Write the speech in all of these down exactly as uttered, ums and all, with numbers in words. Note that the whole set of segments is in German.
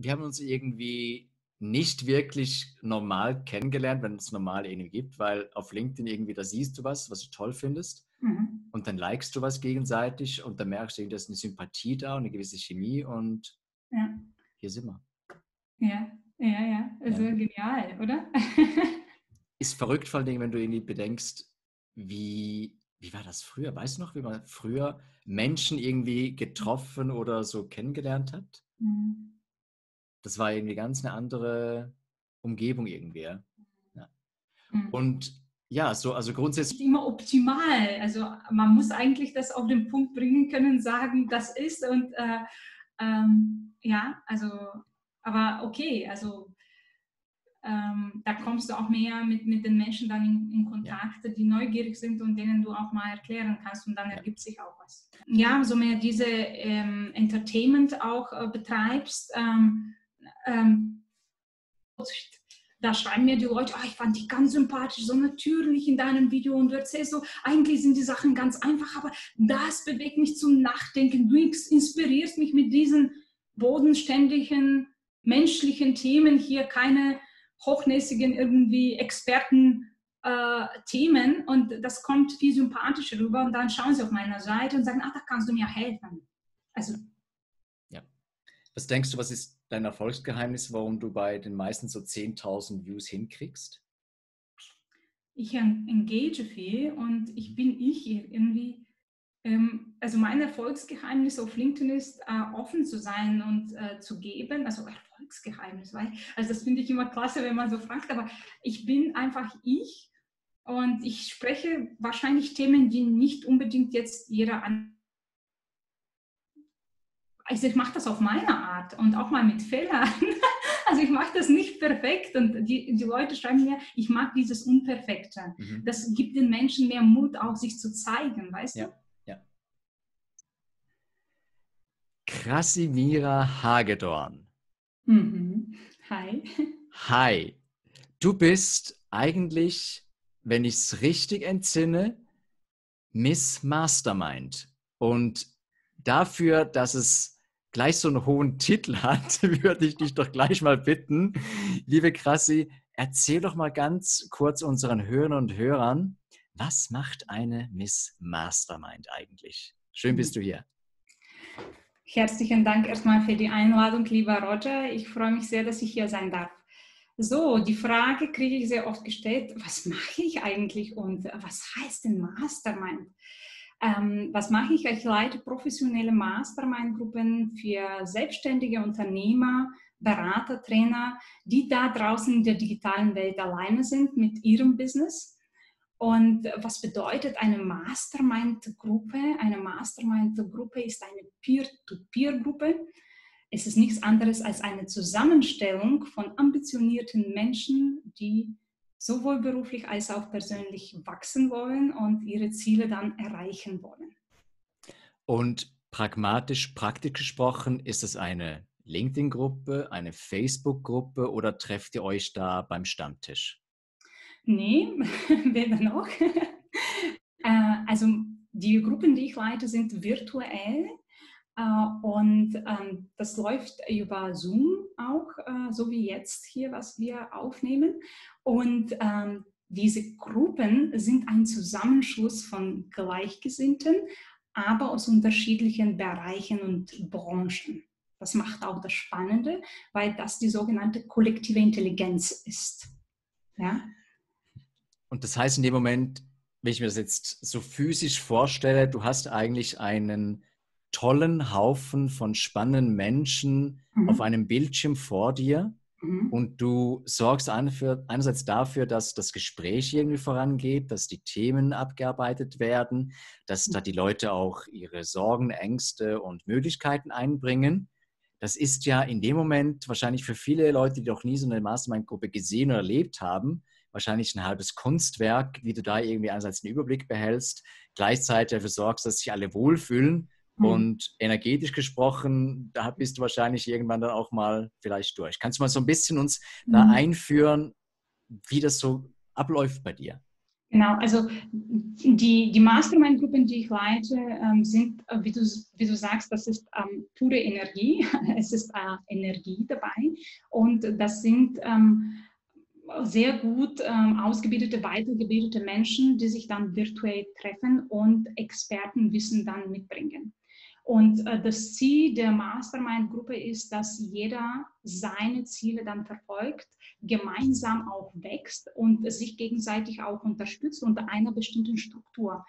wir haben uns irgendwie nicht wirklich normal kennengelernt, wenn es normal irgendwie gibt, weil auf LinkedIn irgendwie, da siehst du was, was du toll findest Mhm. und dann likest du was gegenseitig und dann merkst du, irgendwie, da ist eine Sympathie da und eine gewisse Chemie und Ja, hier sind wir. ja, ja, ja. Also Ja. genial, oder? Ist verrückt vor allen Dingen, wenn du irgendwie bedenkst, wie, wie war das früher? Weißt du noch, wie man früher Menschen irgendwie getroffen oder so kennengelernt hat? Mhm. Das war irgendwie ganz eine andere Umgebung irgendwie. Ja. Ja. Mhm. Und ja, so, also Nicht grundsätzlich, immer optimal. Also man muss eigentlich das auf den Punkt bringen können, sagen, das ist und äh, ähm, ja, also, aber okay, also ähm, da kommst du auch mehr mit, mit den Menschen dann in, in ja, Kontakt, die neugierig sind und denen du auch mal erklären kannst und dann ja. ergibt sich auch was. Ja, so mehr diese ähm, Entertainment auch äh, betreibst, ähm, ähm, da schreiben mir die Leute, oh, ich fand dich ganz sympathisch, so natürlich in deinem Video und du erzählst so, eigentlich sind die Sachen ganz einfach, aber das bewegt mich zum Nachdenken. Du inspirierst mich mit diesen bodenständigen, menschlichen Themen hier, keine hochnäsigen irgendwie Experten. Äh, Themen und das kommt viel sympathischer rüber und dann schauen sie auf meiner Seite und sagen, ach, da kannst du mir helfen. Also Ja. Was denkst du, was ist dein Erfolgsgeheimnis, warum du bei den meisten so zehntausend Views hinkriegst? ich engage viel und ich bin ich irgendwie. Ähm, also mein Erfolgsgeheimnis auf LinkedIn ist, äh, offen zu sein und äh, zu geben. Also Erfolgsgeheimnis, weil, also das finde ich immer klasse, wenn man so fragt, aber ich bin einfach ich und ich spreche wahrscheinlich Themen, die nicht unbedingt jetzt jeder an. Also ich mache das auf meine Art und auch mal mit Fehlern. Also ich mache das nicht perfekt und die, die Leute schreiben mir, ich mag dieses Unperfekte. Mhm. Das gibt den Menschen mehr Mut, auch sich zu zeigen, weißt du? Ja, ja. Krasimira Hagedorn. Mhm. Hi. Hi, du bist eigentlich, wenn ich es richtig entsinne, Miss Mastermind. Und dafür, dass es gleich so einen hohen Titel hat, würde ich dich doch gleich mal bitten, liebe Krassi, erzähl doch mal ganz kurz unseren Hörern und Hörern, was macht eine Miss Mastermind eigentlich? Schön bist du hier. Herzlichen Dank erstmal für die Einladung, lieber Roger. Ich freue mich sehr, dass ich hier sein darf. So, die Frage kriege ich sehr oft gestellt, was mache ich eigentlich und was heißt denn Mastermind? Ähm, was mache ich? Ich leite professionelle Mastermind-Gruppen für selbstständige Unternehmer, Berater, Trainer, die da draußen in der digitalen Welt alleine sind mit ihrem Business. Und was bedeutet eine Mastermind-Gruppe? Eine Mastermind-Gruppe ist eine Peer-to-Peer-Gruppe. Es ist nichts anderes als eine Zusammenstellung von ambitionierten Menschen, die sowohl beruflich als auch persönlich wachsen wollen und ihre Ziele dann erreichen wollen. Und pragmatisch, praktisch gesprochen, ist es eine LinkedIn-Gruppe, eine Facebook-Gruppe oder trefft ihr euch da beim Stammtisch? Nee, weder noch. Also die Gruppen, die ich leite, sind virtuell. Und ähm, das läuft über Zoom auch, äh, so wie jetzt hier, was wir aufnehmen. Und ähm, diese Gruppen sind ein Zusammenschluss von Gleichgesinnten, aber aus unterschiedlichen Bereichen und Branchen. Das macht auch das Spannende, weil das die sogenannte kollektive Intelligenz ist. Ja? Und das heißt in dem Moment, wenn ich mir das jetzt so physisch vorstelle, du hast eigentlich einen tollen Haufen von spannenden Menschen auf Mhm. einem Bildschirm vor dir Mhm. und du sorgst einerseits dafür, dass das Gespräch irgendwie vorangeht, dass die Themen abgearbeitet werden, dass da die Leute auch ihre Sorgen, Ängste und Möglichkeiten einbringen. Das ist ja in dem Moment wahrscheinlich für viele Leute, die noch nie so eine Mastermind-Gruppe gesehen oder erlebt haben, wahrscheinlich ein halbes Kunstwerk, wie du da irgendwie einerseits den Überblick behältst, gleichzeitig dafür sorgst, dass sich alle wohlfühlen Mhm. und energetisch gesprochen, da bist du wahrscheinlich irgendwann dann auch mal vielleicht durch. Kannst du mal so ein bisschen uns da Mhm. einführen, wie das so abläuft bei dir? Genau, also die, die Mastermind-Gruppen, die ich leite, ähm, sind, äh, wie, du, wie du sagst, das ist ähm, pure Energie. Es ist äh, Energie dabei und das sind ähm, sehr gut ähm, ausgebildete, weitergebildete Menschen, die sich dann virtuell treffen und Expertenwissen dann mitbringen. Und äh, das Ziel der Mastermind-Gruppe ist, dass jeder seine Ziele dann verfolgt, gemeinsam auch wächst und sich gegenseitig auch unterstützt unter einer bestimmten Struktur.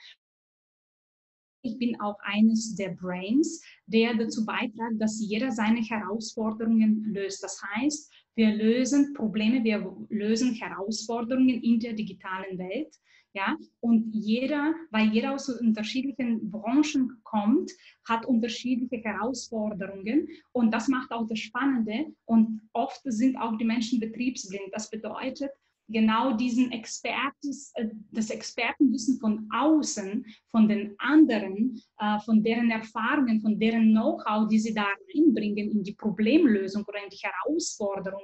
Ich bin auch eines der Brains, der dazu beiträgt, dass jeder seine Herausforderungen löst. Das heißt, wir lösen Probleme, wir lösen Herausforderungen in der digitalen Welt. Ja, und jeder, weil jeder aus unterschiedlichen Branchen kommt, hat unterschiedliche Herausforderungen. Und das macht auch das Spannende. Und oft sind auch die Menschen betriebsblind. Das bedeutet, genau diesen Expertes, das Expertenwissen von außen, von den anderen, von deren Erfahrungen, von deren Know-how, die sie da reinbringen in die Problemlösung oder in die Herausforderung,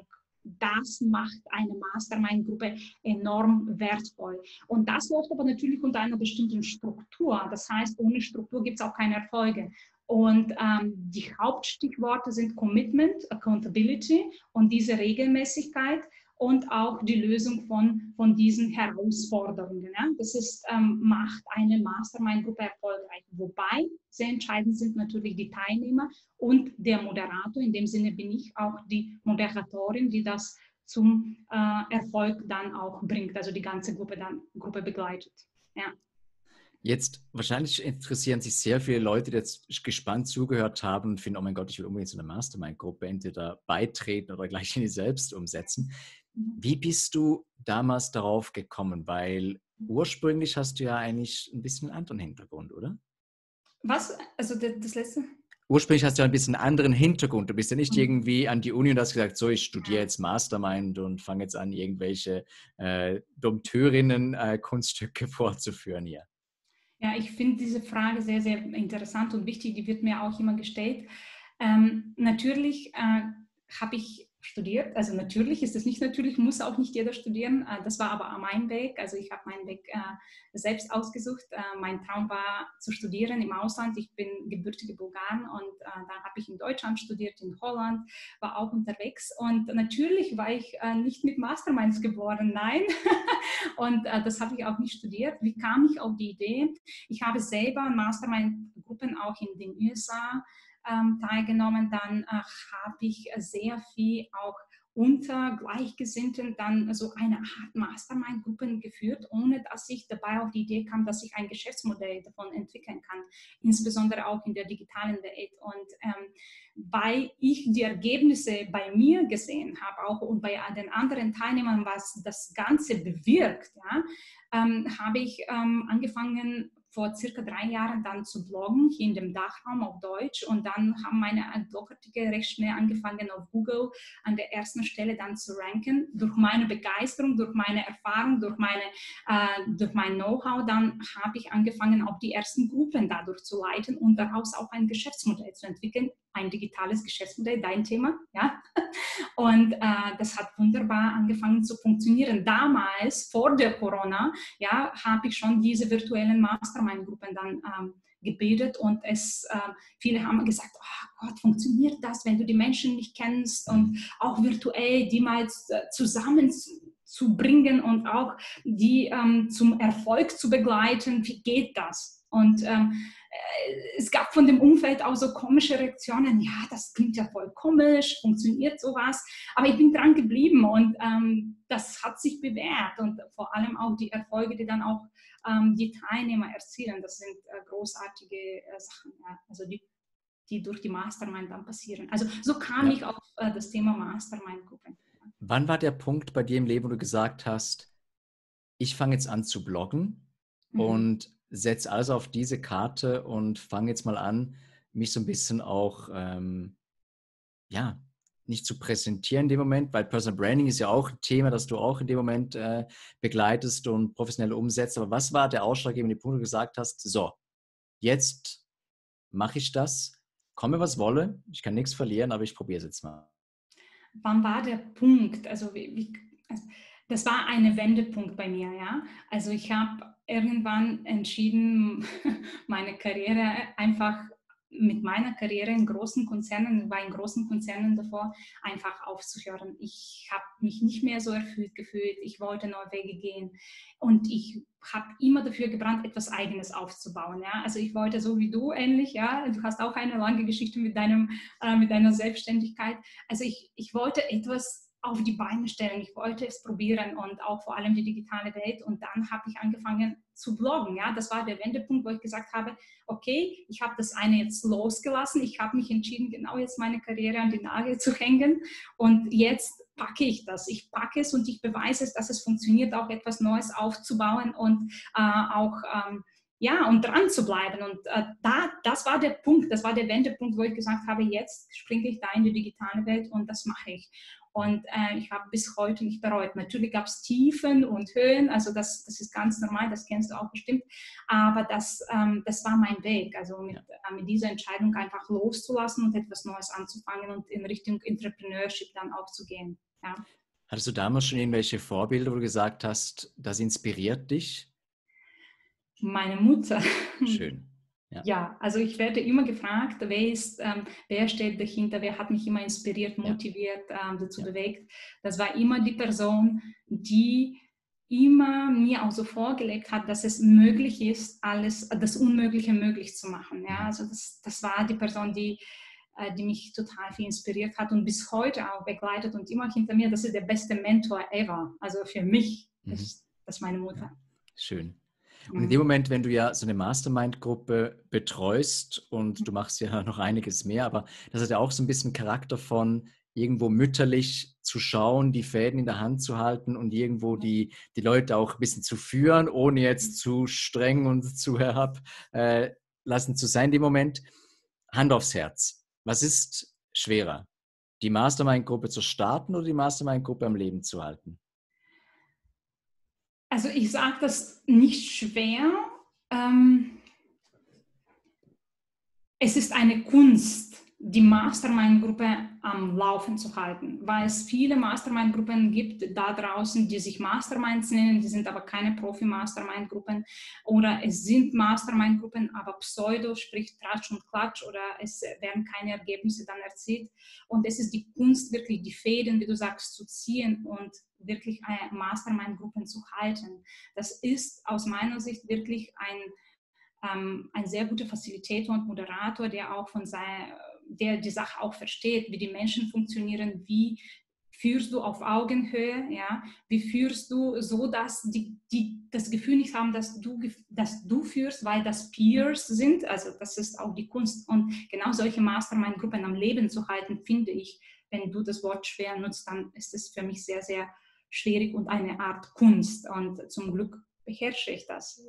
das macht eine Mastermind-Gruppe enorm wertvoll. Und das läuft aber natürlich unter einer bestimmten Struktur. Das heißt, ohne Struktur gibt es auch keine Erfolge. Und ähm, die Hauptstichworte sind Commitment, Accountability und diese Regelmäßigkeit und auch die Lösung von, von diesen Herausforderungen. Ja? Das ist, ähm, macht eine Mastermind-Gruppe erfolgreich. Wobei sehr entscheidend sind natürlich die Teilnehmer und der Moderator. In dem Sinne bin ich auch die Moderatorin, die das zum äh, Erfolg dann auch bringt, also die ganze Gruppe dann Gruppe begleitet. Ja. Jetzt, wahrscheinlich interessieren sich sehr viele Leute, die jetzt gespannt zugehört haben und finden, oh mein Gott, ich will unbedingt zu einer Mastermind-Gruppe entweder beitreten oder gleich in die selbst umsetzen. Wie bist du damals darauf gekommen? Weil ursprünglich hast du ja eigentlich ein bisschen einen anderen Hintergrund, oder? Was? Also das letzte? Ursprünglich hast du ja ein bisschen einen anderen Hintergrund. Du bist ja nicht irgendwie an die Uni und hast gesagt, so, ich studiere jetzt Mastermind und fange jetzt an, irgendwelche äh, Dompteurinnen äh, Kunststücke vorzuführen hier. Ja, ich finde diese Frage sehr, sehr interessant und wichtig. Die wird mir auch immer gestellt. Ähm, natürlich äh, habe ich studiert. Also natürlich ist es nicht natürlich, muss auch nicht jeder studieren. Äh, das war aber mein Weg. Also ich habe meinen Weg äh, selbst ausgesucht. Äh, mein Traum war zu studieren im Ausland. Ich bin gebürtige Bulgarin und äh, dann habe ich in Deutschland studiert, in Holland, war auch unterwegs. Und natürlich war ich äh, nicht mit Masterminds geboren, nein. Und äh, das habe ich auch nicht studiert. Wie kam ich auf die Idee? Ich habe selber an Mastermind-Gruppen auch in den U S A ähm, teilgenommen. Dann äh, habe ich sehr viel auch unter Gleichgesinnten dann so eine Art Mastermind-Gruppen geführt, ohne dass ich dabei auf die Idee kam, dass ich ein Geschäftsmodell davon entwickeln kann, insbesondere auch in der digitalen Welt. Und ähm, weil ich die Ergebnisse bei mir gesehen habe, auch und bei den anderen Teilnehmern, was das Ganze bewirkt, ja, ähm, habe ich ähm, angefangen, vor circa drei Jahren dann zu bloggen, hier in dem Dachraum auf Deutsch. Und dann haben meine Blogartikel recht schnell angefangen, auf Google an der ersten Stelle dann zu ranken. Durch meine Begeisterung, durch meine Erfahrung, durch, meine, äh, durch mein Know-how, dann habe ich angefangen, auch die ersten Gruppen dadurch zu leiten und daraus auch ein Geschäftsmodell zu entwickeln. Ein digitales Geschäftsmodell, dein Thema, ja. Und äh, das hat wunderbar angefangen zu funktionieren. Damals, vor der Corona, ja, habe ich schon diese virtuellen Mastermind-Gruppen dann ähm, gebildet und es, äh, viele haben gesagt, oh Gott, funktioniert das, wenn du die Menschen nicht kennst und auch virtuell die mal zusammen zu bringen und auch die ähm, zum Erfolg zu begleiten. Wie geht das? Und ähm, es gab von dem Umfeld auch so komische Reaktionen. Ja, das klingt ja voll komisch, funktioniert sowas. Aber ich bin dran geblieben und ähm, das hat sich bewährt. Und vor allem auch die Erfolge, die dann auch ähm, die Teilnehmer erzielen, das sind äh, großartige äh, Sachen. Ja. Also die, die durch die Mastermind dann passieren. Also so kam Ja. ich auf äh, das Thema Mastermind-Gruppen. Wann war der Punkt bei dir im Leben, wo du gesagt hast, ich fange jetzt an zu bloggen mhm. und setze alles auf diese Karte und fange jetzt mal an, mich so ein bisschen auch, ähm, ja, nicht zu präsentieren in dem Moment, weil Personal Branding ist ja auch ein Thema, das du auch in dem Moment äh, begleitest und professionell umsetzt. Aber was war der ausschlaggebende Punkt, wo du gesagt hast, so, jetzt mache ich das, komme was wolle, ich kann nichts verlieren, aber ich probiere es jetzt mal. Wann war der Punkt? Also, wie, wie, also das war ein Wendepunkt bei mir, ja. Also ich habe irgendwann entschieden, meine Karriere einfach mit meiner Karriere in großen Konzernen, war in großen Konzernen davor, einfach aufzuhören. Ich habe mich nicht mehr so erfüllt gefühlt, ich wollte neue Wege gehen und ich habe immer dafür gebrannt, etwas Eigenes aufzubauen. Ja? Also ich wollte so wie du ähnlich, ja, du hast auch eine lange Geschichte mit, deinem, äh, mit deiner Selbstständigkeit. Also ich, ich wollte etwas auf die Beine stellen. Ich wollte es probieren und auch vor allem die digitale Welt. Und dann habe ich angefangen zu bloggen. Ja, das war der Wendepunkt, wo ich gesagt habe, okay, ich habe das eine jetzt losgelassen. Ich habe mich entschieden, genau jetzt meine Karriere an die Nagel zu hängen. Und jetzt packe ich das. Ich packe es und ich beweise es, dass es funktioniert, auch etwas Neues aufzubauen und äh, auch ähm, ja, und dran zu bleiben. Und äh, da, das war der Punkt, das war der Wendepunkt, wo ich gesagt habe, jetzt springe ich da in die digitale Welt und das mache ich. Und äh, ich habe bis heute nicht bereut. Natürlich gab es Tiefen und Höhen, also das, das ist ganz normal, das kennst du auch bestimmt. Aber das, ähm, das war mein Weg, also mit, Ja. äh, mit dieser Entscheidung einfach loszulassen und etwas Neues anzufangen und in Richtung Entrepreneurship dann auch zu gehen. Ja. Hattest du damals schon irgendwelche Vorbilder, wo du gesagt hast, das inspiriert dich? Meine Mutter. Schön. Ja. Ja, also ich werde immer gefragt, wer ist, ähm, wer steht dahinter, wer hat mich immer inspiriert, Ja. motiviert, ähm, dazu Ja. bewegt. Das war immer die Person, die immer mir auch so vorgelebt hat, dass es möglich ist, alles, das Unmögliche möglich zu machen. Ja, Mhm. also das, das war die Person, die, äh, die mich total viel inspiriert hat und bis heute auch begleitet und immer hinter mir. Das ist der beste Mentor ever. Also für mich Mhm. ist das meine Mutter. Ja. Schön. Und in Mhm. dem Moment, wenn du ja so eine Mastermind-Gruppe betreust und du machst ja noch einiges mehr, aber das hat ja auch so ein bisschen Charakter von irgendwo mütterlich zu schauen, die Fäden in der Hand zu halten und irgendwo die, die Leute auch ein bisschen zu führen, ohne jetzt zu streng und zu herablassen äh, zu sein. In dem Moment, Hand aufs Herz. Was ist schwerer? Die Mastermind-Gruppe zu starten oder die Mastermind-Gruppe am Leben zu halten? Also ich sage das nicht schwer. Ähm, es ist eine Kunst, die Mastermind-Gruppe am Laufen zu halten, weil es viele Mastermind-Gruppen gibt da draußen, die sich Masterminds nennen, die sind aber keine Profi-Mastermind-Gruppen oder es sind Mastermind-Gruppen, aber Pseudo, sprich Tratsch und Klatsch oder es werden keine Ergebnisse dann erzielt und es ist die Kunst, wirklich die Fäden, wie du sagst, zu ziehen und wirklich Mastermind-Gruppen zu halten. Das ist aus meiner Sicht wirklich ein ein sehr guter Facilitator und Moderator, der auch von sein, der die Sache auch versteht, wie die Menschen funktionieren, wie führst du auf Augenhöhe, ja, wie führst du so, dass die, die das Gefühl nicht haben, dass du, dass du führst, weil das Peers sind, also das ist auch die Kunst und genau solche Mastermind-Gruppen am Leben zu halten, finde ich, wenn du das Wort schwer nutzt, dann ist es für mich sehr, sehr schwierig und eine Art Kunst und zum Glück beherrsche ich das.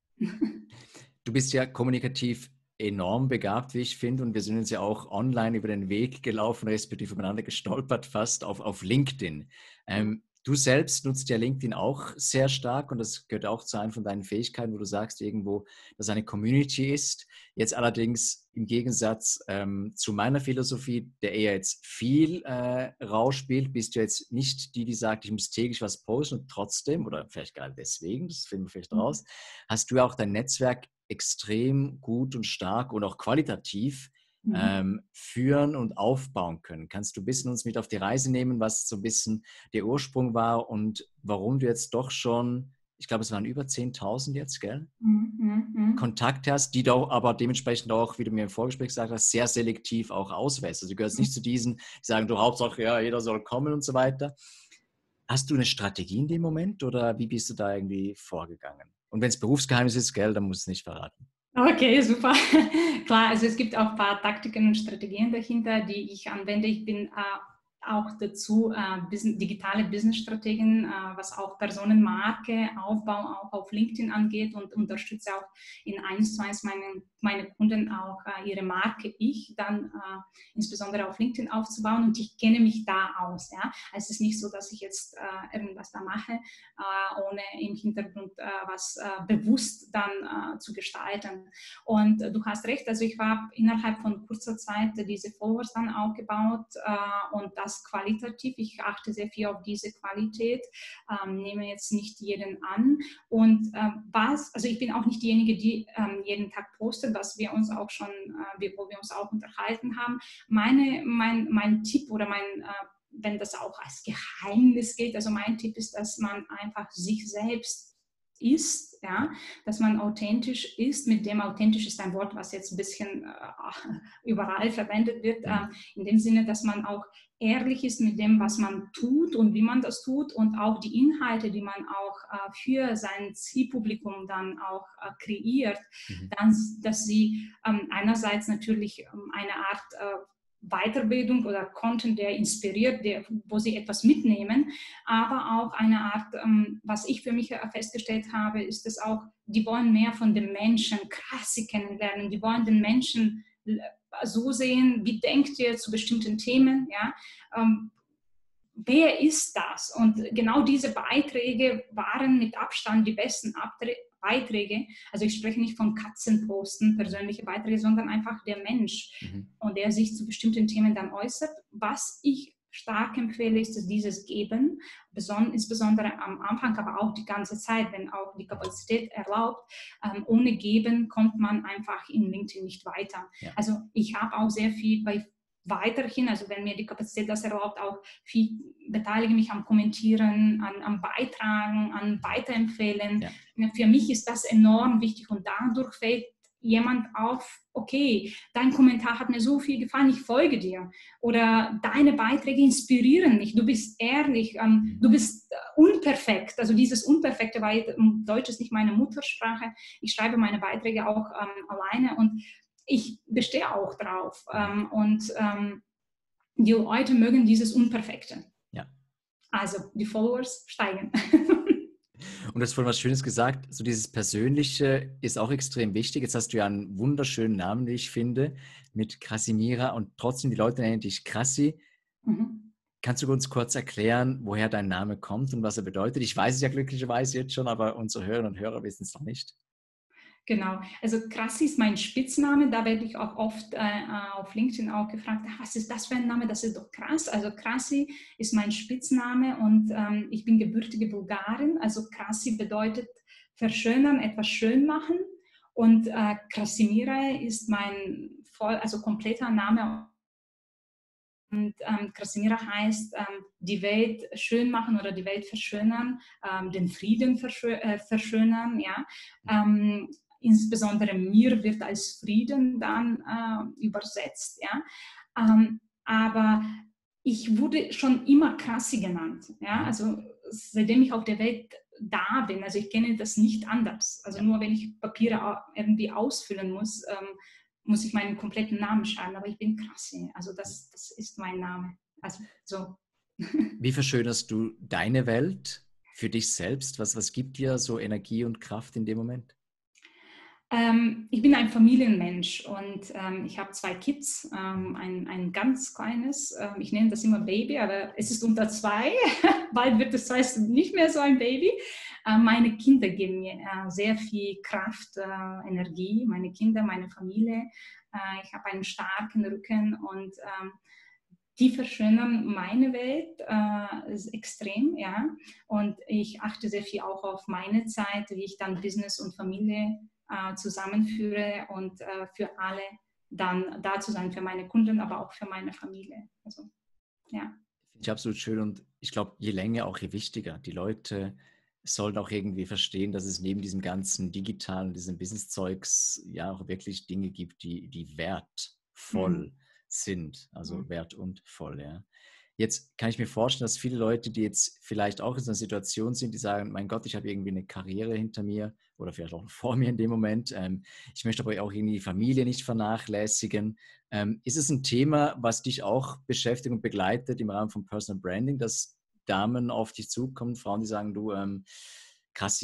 Du bist ja kommunikativ enorm begabt, wie ich finde, und wir sind uns ja auch online über den Weg gelaufen, respektive übereinander gestolpert, fast auf, auf LinkedIn. Ähm, du selbst nutzt ja LinkedIn auch sehr stark und das gehört auch zu einer von deinen Fähigkeiten, wo du sagst irgendwo, dass eine Community ist. Jetzt allerdings im Gegensatz ähm, zu meiner Philosophie, der eher jetzt viel äh, rausspielt, bist du jetzt nicht die, die sagt, ich muss täglich was posten und trotzdem, oder vielleicht gerade deswegen, das finden wir vielleicht raus, hast du ja auch dein Netzwerk extrem gut und stark und auch qualitativ Mhm. ähm, führen und aufbauen können. Kannst du ein bisschen uns mit auf die Reise nehmen, was so ein bisschen der Ursprung war und warum du jetzt doch schon, ich glaube, es waren über zehntausend jetzt, gell? Mhm. Mhm. Kontakt hast, die du aber dementsprechend auch, wie du mir im Vorgespräch gesagt hast, sehr selektiv auch auswählst. Also du gehörst nicht zu diesen, die sagen, du Hauptsache, ja, jeder soll kommen und so weiter. Hast du eine Strategie in dem Moment oder wie bist du da irgendwie vorgegangen? Und wenn es Berufsgeheimnis ist, gell, dann musst du es nicht verraten. Okay, super. Klar, also es gibt auch ein paar Taktiken und Strategien dahinter, die ich anwende. Ich bin äh, auch dazu äh, business, digitale Business-Strategien, äh, was auch Personenmarke, Aufbau auch auf LinkedIn angeht und unterstütze auch in eins zu eins meine, meine Kunden auch äh, ihre Marke Ich dann äh, insbesondere auf LinkedIn aufzubauen und ich kenne mich da aus. Ja? Also es ist nicht so, dass ich jetzt äh, irgendwas da mache, äh, ohne im Hintergrund äh, was äh, bewusst dann äh, zu gestalten. Und äh, du hast recht, also ich habe innerhalb von kurzer Zeit äh, diese Followers dann aufgebaut äh, und das qualitativ. Ich achte sehr viel auf diese Qualität, ähm, nehme jetzt nicht jeden an. Und äh, was, also ich bin auch nicht diejenige, die ähm, jeden Tag postet, was wir uns auch schon, äh, wo wir uns auch unterhalten haben. Meine, mein, mein Tipp oder mein, äh, wenn das auch als Geheimnis geht, also mein Tipp ist, dass man einfach sich selbst ist, ja, dass man authentisch ist. Mit dem authentisch ist ein Wort, was jetzt ein bisschen äh, überall verwendet wird, äh, in dem Sinne, dass man auch ehrlich ist mit dem, was man tut und wie man das tut und auch die Inhalte, die man auch äh, für sein Zielpublikum dann auch äh, kreiert, Mhm. dann, dass sie ähm, einerseits natürlich ähm, eine Art äh, Weiterbildung oder Content, der inspiriert, der, wo sie etwas mitnehmen, aber auch eine Art, ähm, was ich für mich festgestellt habe, ist es auch, die wollen mehr von dem Menschen, krass sie kennenlernen, die wollen den Menschen so sehen, wie denkt ihr zu bestimmten Themen, ja, ähm, wer ist das? Und genau diese Beiträge waren mit Abstand die besten Beiträge. Also ich spreche nicht von Katzenposten, persönliche Beiträge, sondern einfach der Mensch Mhm. und der sich zu bestimmten Themen dann äußert. Was ich stark empfehle, ist dass dieses Geben, insbesondere am Anfang, aber auch die ganze Zeit, wenn auch die Kapazität erlaubt. Ähm, ohne Geben kommt man einfach in LinkedIn nicht weiter. Ja. Also ich habe auch sehr viel bei weiterhin, also wenn mir die Kapazität das erlaubt, auch viel beteilige mich am Kommentieren, an, am Beitragen, an Weiterempfehlen. Ja. Für mich ist das enorm wichtig und dadurch fällt jemand auf, okay, dein Kommentar hat mir so viel gefallen, ich folge dir. Oder deine Beiträge inspirieren mich, du bist ehrlich, ähm, du bist unperfekt. Also dieses Unperfekte, weil Deutsch ist nicht meine Muttersprache. Ich schreibe meine Beiträge auch ähm, alleine und ich bestehe auch drauf. Ähm, und ähm, die Leute mögen dieses Unperfekte. Ja. Also die Followers steigen. Und du hast vorhin was Schönes gesagt, so dieses Persönliche ist auch extrem wichtig. Jetzt hast du ja einen wunderschönen Namen, wie ich finde, mit Krasimira und trotzdem die Leute nennen dich Krassi. Mhm. Kannst du uns kurz erklären, woher dein Name kommt und was er bedeutet? Ich weiß es ja glücklicherweise jetzt schon, aber unsere Hörerinnen und Hörer wissen es noch nicht. Genau, also Krassi ist mein Spitzname, da werde ich auch oft äh, auf LinkedIn auch gefragt, was ist das für ein Name, das ist doch krass. Also Krassi ist mein Spitzname und ähm, ich bin gebürtige Bulgarin, also Krassi bedeutet verschönern, etwas schön machen und äh, Krasimira ist mein voll, also kompletter Name. Und ähm, Krasimira heißt ähm, die Welt schön machen oder die Welt verschönern, ähm, den Frieden verschö äh, verschönern, ja. Ähm, insbesondere mir wird als Frieden dann äh, übersetzt, ja. Ähm, aber ich wurde schon immer Krassi genannt, ja. Also seitdem ich auf der Welt da bin, also ich kenne das nicht anders. Also nur wenn ich Papiere irgendwie ausfüllen muss, ähm, muss ich meinen kompletten Namen schreiben, aber ich bin Krassi. Also das, das ist mein Name. Also so. Wie verschönerst du deine Welt für dich selbst? Was, was gibt dir so Energie und Kraft in dem Moment? Ähm, ich bin ein Familienmensch und ähm, ich habe zwei Kids, ähm, ein, ein ganz kleines, ähm, ich nenne das immer Baby, aber es ist unter zwei, bald wird es heißt nicht mehr so ein Baby. Äh, meine Kinder geben mir äh, sehr viel Kraft, äh, Energie, meine Kinder, meine Familie. Äh, ich habe einen starken Rücken und ähm, die verschönern meine Welt äh, ist extrem, ja. Und ich achte sehr viel auch auf meine Zeit, wie ich dann Business und Familie äh, zusammenführe und äh, für alle dann da zu sein, für meine Kunden, aber auch für meine Familie. Also, ja. Finde ich absolut schön und ich glaube, je länger, auch je wichtiger. Die Leute sollen auch irgendwie verstehen, dass es neben diesem ganzen digitalen, diesem Business-Zeugs ja auch wirklich Dinge gibt, die, die wertvoll Mhm. sind. Also Mhm. wert und voll, ja. Jetzt kann ich mir vorstellen, dass viele Leute, die jetzt vielleicht auch in so einer Situation sind, die sagen, mein Gott, ich habe irgendwie eine Karriere hinter mir oder vielleicht auch vor mir in dem Moment. Ähm, ich möchte aber auch irgendwie die Familie nicht vernachlässigen. Ähm, ist es ein Thema, was dich auch beschäftigt und begleitet im Rahmen von Personal Branding, dass Damen auf dich zukommen, Frauen, die sagen, du, ähm, Krassi,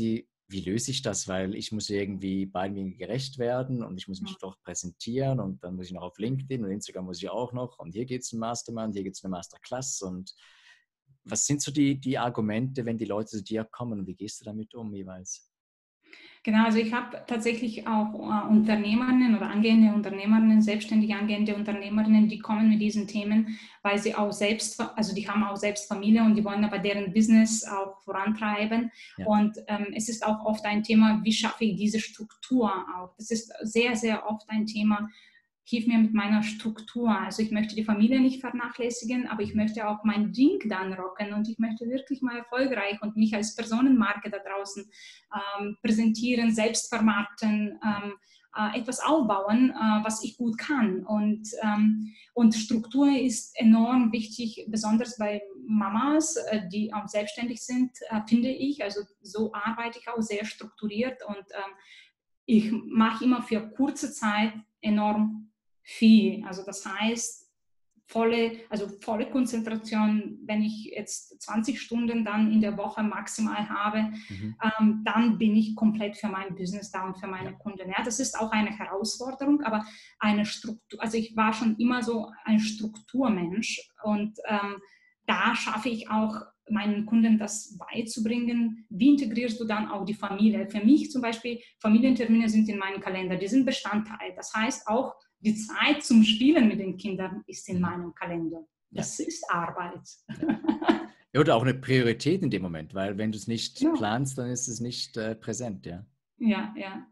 wie löse ich das? Weil ich muss irgendwie beiden Wegen gerecht werden und ich muss mich doch präsentieren und dann muss ich noch auf LinkedIn und Instagram muss ich auch noch und hier geht es ein Mastermind, hier geht es eine Masterclass und was sind so die, die Argumente, wenn die Leute zu dir kommen und wie gehst du damit um jeweils? Genau, also ich habe tatsächlich auch äh, Unternehmerinnen oder angehende Unternehmerinnen, selbstständig angehende Unternehmerinnen, die kommen mit diesen Themen, weil sie auch selbst, also die haben auch selbst Familie und die wollen aber deren Business auch vorantreiben. Ja. Und ähm, es ist auch oft ein Thema, wie schaffe ich diese Struktur auch? Das ist sehr, sehr oft ein Thema, hilf mir mit meiner Struktur. Also ich möchte die Familie nicht vernachlässigen, aber ich möchte auch mein Ding dann rocken und ich möchte wirklich mal erfolgreich und mich als Personenmarke da draußen ähm, präsentieren, selbst vermarkten, ähm, äh, etwas aufbauen, äh, was ich gut kann. Und, ähm, und Struktur ist enorm wichtig, besonders bei Mamas, äh, die auch selbstständig sind, äh, finde ich. Also so arbeite ich auch sehr strukturiert und ähm, ich mache immer für kurze Zeit enorm viel. Also das heißt, volle, also volle Konzentration, wenn ich jetzt zwanzig Stunden dann in der Woche maximal habe, Mhm. ähm, dann bin ich komplett für mein Business da und für meine Ja. Kunden. Ja, das ist auch eine Herausforderung, aber eine Struktur, also ich war schon immer so ein Strukturmensch und ähm, da schaffe ich auch meinen Kunden das beizubringen. Wie integrierst du dann auch die Familie? Für mich zum Beispiel, Familientermine sind in meinem Kalender, die sind Bestandteil. Das heißt auch, die Zeit zum Spielen mit den Kindern ist in Mhm. meinem Kalender. Das Ja. ist Arbeit. Ja. Oder auch eine Priorität in dem Moment, weil wenn du es nicht Ja. planst, dann ist es nicht äh, präsent, ja. Ja, ja.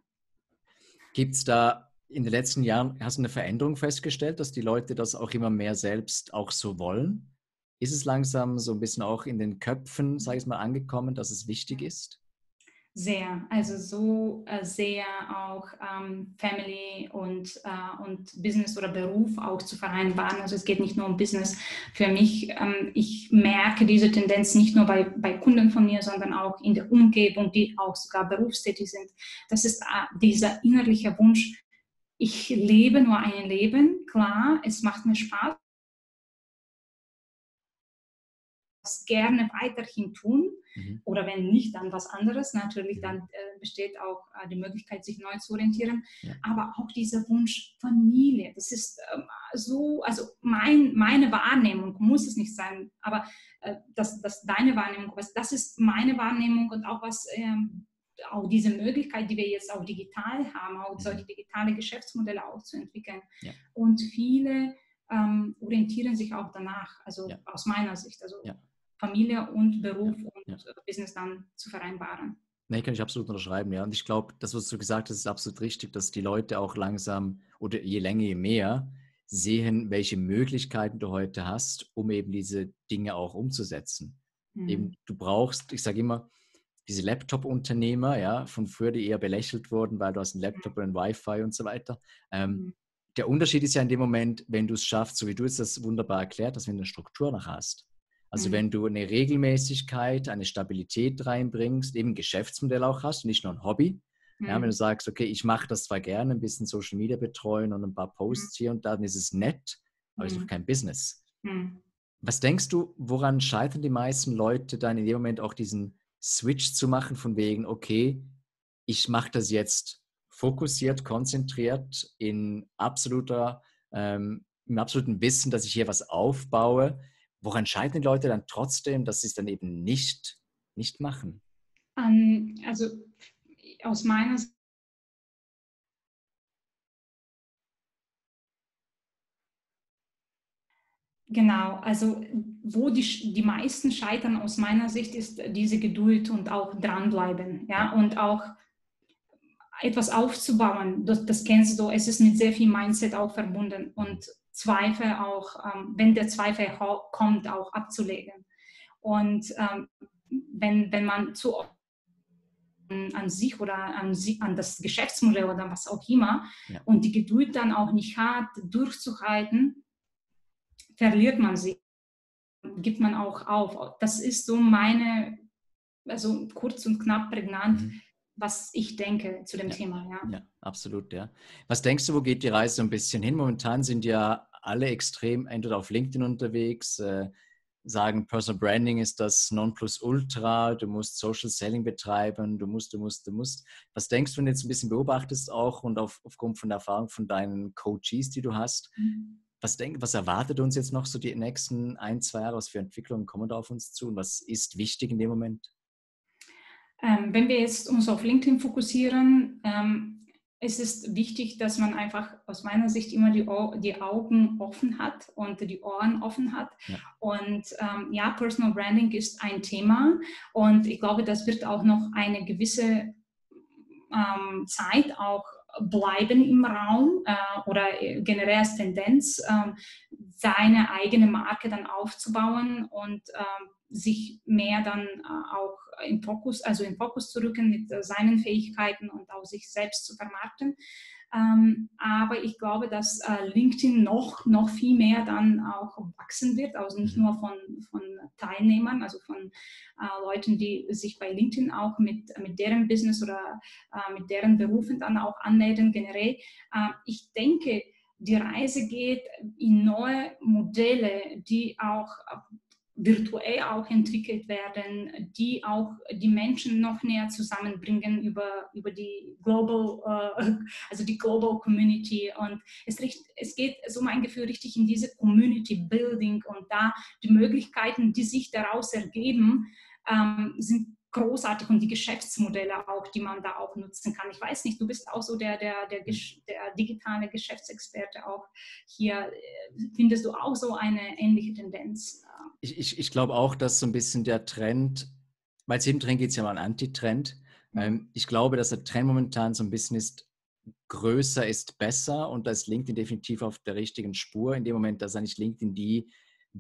Gibt es da in den letzten Jahren, hast du eine Veränderung festgestellt, dass die Leute das auch immer mehr selbst auch so wollen? Ist es langsam so ein bisschen auch in den Köpfen, sage ich mal, angekommen, dass es wichtig ist? Sehr, also so äh, sehr auch ähm, Family und, äh, und Business oder Beruf auch zu vereinbaren. Also es geht nicht nur um Business. Für mich, ähm, ich merke diese Tendenz nicht nur bei, bei Kunden von mir, sondern auch in der Umgebung, die auch sogar berufstätig sind. Das ist äh, dieser innerliche Wunsch, ich lebe nur ein Leben, klar, es macht mir Spaß, gerne weiterhin tun. Mhm. Oder wenn nicht, dann was anderes. Natürlich, Mhm. dann äh, besteht auch äh, die Möglichkeit, sich neu zu orientieren. Ja. Aber auch dieser Wunsch Familie, das ist ähm, so, also mein, meine Wahrnehmung, muss es nicht sein, aber äh, das, das deine Wahrnehmung, was, das ist meine Wahrnehmung und auch was, ähm, auch diese Möglichkeit, die wir jetzt auch digital haben, auch Mhm. solche digitale Geschäftsmodelle auch zu entwickeln. Ja. Und viele ähm, orientieren sich auch danach, also Ja. aus meiner Sicht. Also Ja. Familie und Beruf Ja. und Ja. Business dann zu vereinbaren. Nee, kann ich absolut unterschreiben, ja. Und ich glaube, das, was du gesagt hast, ist absolut richtig, dass die Leute auch langsam oder je länger, je mehr sehen, welche Möglichkeiten du heute hast, um eben diese Dinge auch umzusetzen. Mhm. Eben, du brauchst, ich sage immer, diese Laptop-Unternehmer, ja, von früher, die eher belächelt wurden, weil du hast einen Laptop und ein Wi-Fi und so weiter. Ähm, Mhm. der Unterschied ist ja in dem Moment, wenn du es schaffst, so wie du es das wunderbar erklärt hast, wenn du eine Struktur noch hast. Also Mhm. wenn du eine Regelmäßigkeit, eine Stabilität reinbringst, eben ein Geschäftsmodell auch hast und nicht nur ein Hobby. Ja, wenn du Mhm. sagst, okay, ich mache das zwar gerne, ein bisschen Social Media betreuen und ein paar Posts hier und da, dann ist es nett, aber es ist doch Mhm. kein Business. Mhm. Was denkst du, woran scheitern die meisten Leute dann in dem Moment auch diesen Switch zu machen, von wegen, okay, ich mache das jetzt fokussiert, konzentriert, in absoluter, ähm, im absoluten Wissen, dass ich hier was aufbaue. Woran scheitern die Leute dann trotzdem, dass sie es dann eben nicht, nicht machen? Ähm, also aus meiner Sicht, genau, also wo die, die meisten scheitern aus meiner Sicht ist diese Geduld und auch dranbleiben, ja, Ja. und auch etwas aufzubauen, das, das kennst du, es ist mit sehr viel Mindset auch verbunden und Zweifel auch, ähm, wenn der Zweifel kommt, auch abzulegen. Und ähm, wenn, wenn man zu an sich oder an, an das Geschäftsmodell oder was auch immer Ja. und die Geduld dann auch nicht hat, durchzuhalten, verliert man sie, gibt man auch auf. Das ist so meine, also kurz und knapp prägnant, Mhm. was ich denke zu dem Ja. Thema. Ja. Ja, absolut, ja. Was denkst du, wo geht die Reise so ein bisschen hin? Momentan sind ja alle extrem entweder auf LinkedIn unterwegs, äh, sagen, Personal Branding ist das Nonplusultra, du musst Social Selling betreiben, du musst, du musst, du musst. Was denkst du, wenn du jetzt ein bisschen beobachtest auch und auf, aufgrund von der Erfahrung von deinen Coaches, die du hast, Mhm. was, denk, was erwartet uns jetzt noch so die nächsten ein, zwei Jahre, was für Entwicklungen kommen da auf uns zu und was ist wichtig in dem Moment? Ähm, wenn wir jetzt uns auf LinkedIn fokussieren, ähm, es ist wichtig, dass man einfach aus meiner Sicht immer die, die Augen offen hat und die Ohren offen hat. Ja. Und ähm, ja, Personal Branding ist ein Thema und ich glaube, das wird auch noch eine gewisse ähm, Zeit auch bleiben im Raum äh, oder generell als Tendenz, äh, seine eigene Marke dann aufzubauen und äh, sich mehr dann äh, auch in Fokus, also in Fokus zu rücken mit äh, seinen Fähigkeiten und auch sich selbst zu vermarkten. Ähm, aber ich glaube, dass äh, LinkedIn noch, noch viel mehr dann auch wachsen wird, also nicht Mhm. nur von, von Teilnehmern, also von äh, Leuten, die sich bei LinkedIn auch mit, mit deren Business oder äh, mit deren Berufen dann auch anmelden generell. Äh, ich denke, die Reise geht in neue Modelle, die auch virtuell auch entwickelt werden, die auch die Menschen noch näher zusammenbringen über, über die Global, äh, also die Global Community. Und es, es geht, so mein Gefühl, richtig in diese Community Building und da die Möglichkeiten, die sich daraus ergeben, ähm, sind großartig und die Geschäftsmodelle auch, die man da auch nutzen kann. Ich weiß nicht, du bist auch so der, der, der, der digitale Geschäftsexperte auch hier. Findest du auch so eine ähnliche Tendenz? Ich, ich, ich glaube auch, dass so ein bisschen der Trend, weil jedem Trend geht es ja mal einen Antitrend. Ja. Ähm, ich glaube, dass der Trend momentan so ein bisschen ist, größer ist besser und da ist LinkedIn definitiv auf der richtigen Spur. In dem Moment, dass eigentlich LinkedIn die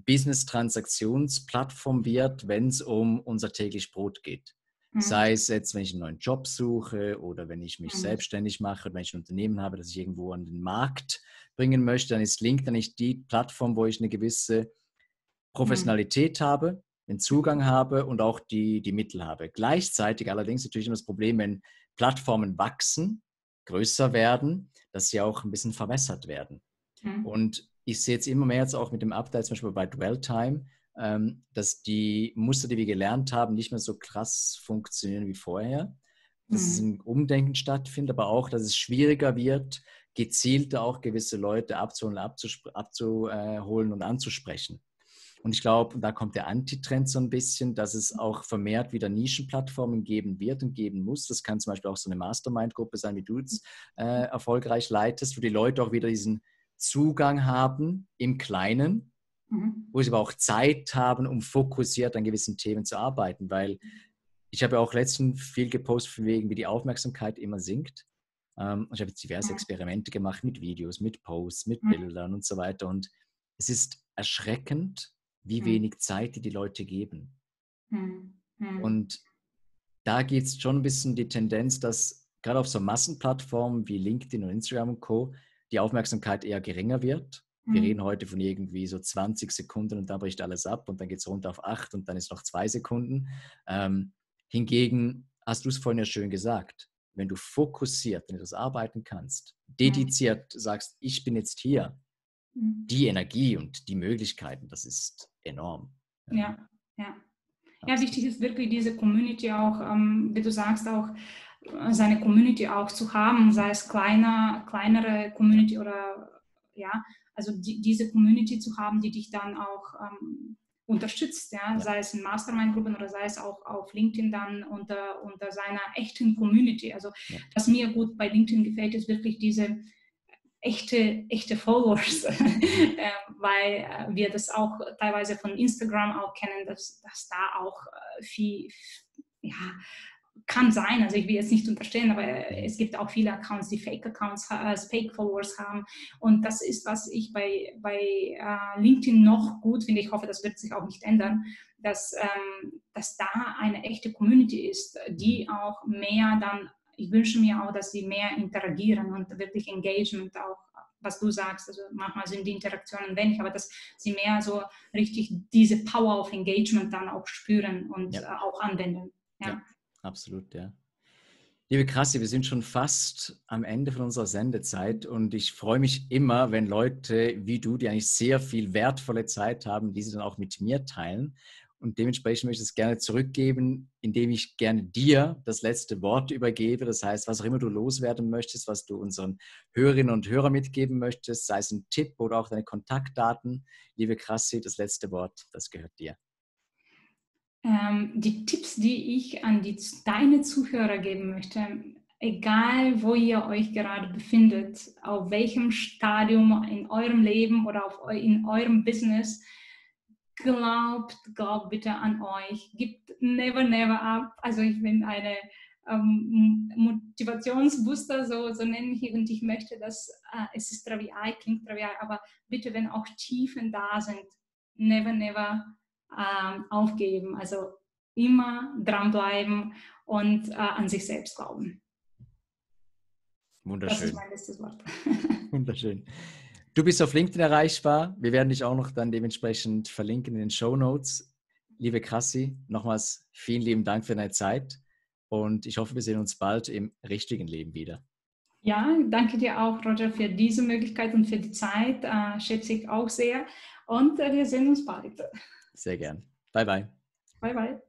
Business-Transaktionsplattform wird, wenn es um unser täglich Brot geht. Mhm. Sei es jetzt, wenn ich einen neuen Job suche oder wenn ich mich Mhm. selbstständig mache oder wenn ich ein Unternehmen habe, das ich irgendwo an den Markt bringen möchte, dann ist LinkedIn nicht die Plattform, wo ich eine gewisse Professionalität habe, den Zugang habe und auch die, die Mittel habe. Gleichzeitig allerdings natürlich immer das Problem, wenn Plattformen wachsen, größer werden, dass sie auch ein bisschen verwässert werden. Mhm. Und ich sehe jetzt immer mehr jetzt auch mit dem Update, zum Beispiel bei Dwell-Time, ähm, dass die Muster, die wir gelernt haben, nicht mehr so krass funktionieren wie vorher. Dass Mhm. es ein Umdenken stattfindet, aber auch, dass es schwieriger wird, gezielter auch gewisse Leute abzuholen, abzuholen und anzusprechen. Und ich glaube, da kommt der Antitrend so ein bisschen, dass es auch vermehrt wieder Nischenplattformen geben wird und geben muss. Das kann zum Beispiel auch so eine Mastermind-Gruppe sein, wie du es äh, erfolgreich leitest, wo die Leute auch wieder diesen Zugang haben im Kleinen, Mhm. wo sie aber auch Zeit haben, um fokussiert an gewissen Themen zu arbeiten. Weil ich habe ja auch letztens viel gepostet, von wegen, wie die Aufmerksamkeit immer sinkt. Ähm, ich habe jetzt diverse Experimente gemacht mit Videos, mit Posts, mit Bildern und so weiter. Und es ist erschreckend, wie wenig Zeit die die Leute geben. Mhm. Mhm. Und da geht es schon ein bisschen die Tendenz, dass gerade auf so Massenplattformen wie LinkedIn und Instagram und Co. die Aufmerksamkeit eher geringer wird. Wir reden heute von irgendwie so zwanzig Sekunden und dann bricht alles ab und dann geht es runter auf acht und dann ist noch zwei Sekunden. Ähm, hingegen hast du es vorhin ja schön gesagt, wenn du fokussiert, wenn du das arbeiten kannst, dediziert sagst, ich bin jetzt hier, Mhm. die Energie und die Möglichkeiten, das ist enorm. Ja, ja. Ja, Absolut. wichtig ist wirklich diese Community auch, ähm, wie du sagst, auch äh, seine Community auch zu haben, sei es kleiner, kleinere Community oder ja, also die, diese Community zu haben, die dich dann auch ähm, unterstützt, ja, Ja. sei es in Mastermind-Gruppen oder sei es auch auf LinkedIn dann unter, unter seiner echten Community. Also Ja. was mir gut bei LinkedIn gefällt, ist wirklich diese echte, echte Followers, Mhm. äh, weil äh, wir das auch teilweise von Instagram auch kennen, dass, dass da auch äh, viel, ja, kann sein, also ich will jetzt nicht unterstellen, aber Mhm. es gibt auch viele Accounts, die Fake-Accounts, äh, Fake-Followers haben und das ist, was ich bei, bei äh, LinkedIn noch gut finde, ich hoffe, das wird sich auch nicht ändern, dass, ähm, dass da eine echte Community ist, die Mhm. auch mehr dann, ich wünsche mir auch, dass sie mehr interagieren und wirklich Engagement auch, was du sagst, also manchmal sind die Interaktionen wenig, aber dass sie mehr so richtig diese Power of Engagement dann auch spüren und Ja. äh, auch anwenden. Ja. Ja, absolut, ja. Liebe Krassi, wir sind schon fast am Ende von unserer Sendezeit und ich freue mich immer, wenn Leute wie du, die eigentlich sehr viel wertvolle Zeit haben, die sie dann auch mit mir teilen. Und dementsprechend möchte ich es gerne zurückgeben, indem ich gerne dir das letzte Wort übergebe. Das heißt, was auch immer du loswerden möchtest, was du unseren Hörerinnen und Hörern mitgeben möchtest, sei es ein Tipp oder auch deine Kontaktdaten. Liebe Krassi, das letzte Wort, das gehört dir. Ähm, die Tipps, die ich an die, deine Zuhörer geben möchte, egal wo ihr euch gerade befindet, auf welchem Stadium in eurem Leben oder auf, in eurem Business, glaubt, glaubt bitte an euch. Gibt never, never up. Also ich bin eine ähm, Motivationsbooster, so, so nenne ich, und ich möchte, dass äh, es ist trivial, klingt trivial, aber bitte, wenn auch Tiefen da sind, never, never ähm, aufgeben. Also immer dranbleiben und äh, an sich selbst glauben. Wunderschön. Das ist mein letztes Wort. Wunderschön. Du bist auf LinkedIn erreichbar. Wir werden dich auch noch dann dementsprechend verlinken in den Shownotes. Liebe Krassi, nochmals vielen lieben Dank für deine Zeit und ich hoffe, wir sehen uns bald im richtigen Leben wieder. Ja, danke dir auch, Roger, für diese Möglichkeit und für die Zeit. Äh, schätze ich auch sehr und äh, wir sehen uns bald. Sehr gern. Bye, bye. Bye, bye.